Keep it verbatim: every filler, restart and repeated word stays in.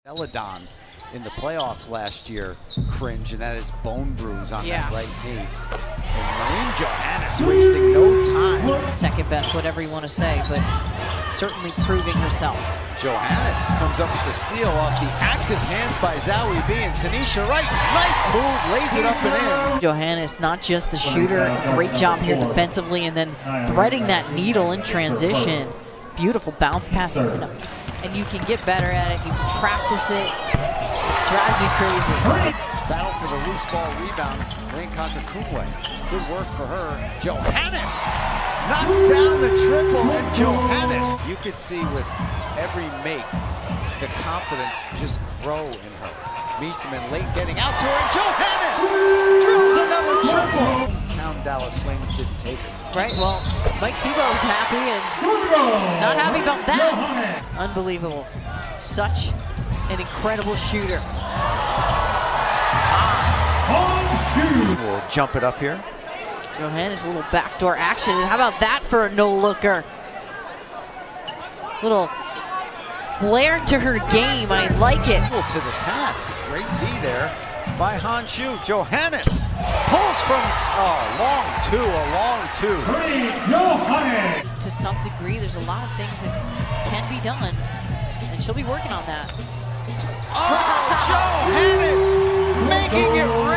Eladon in the playoffs last year cringe, and that is bone bruise on yeah. that right knee. And Marine Johannes wasting no time. Second best, whatever you want to say, but certainly proving herself. Johannes comes up with the steal off the active hands by Zowie B, and Tanisha Wright, nice move, lays it up and in. Johannes, not just the shooter, great job here defensively, and then threading that needle in transition. Beautiful bounce passing, and you can get better at it, you can practice it. It drives me crazy. Battle for the loose ball rebound, Wayne Contra-Kumwe. Good work for her. Johannes knocks down the triple, and Johannes, you could see with every make, the confidence just grow in her. Meeseman late getting out to her, and Johannes drills another triple. Town Dallas Wings didn't take it. Right, well, Mike Tebow's happy and not happy about that. Unbelievable. Such an incredible shooter. We'll jump it up here. Johannes, a little backdoor action. And how about that for a no-looker? Little flair to her game. I like it. To the task. Great D there by Hanshu. Johannes pulls from oh, long two, a long two. To some degree, there's a lot of things that can be done, and she'll be working on that. Oh, Johannes making it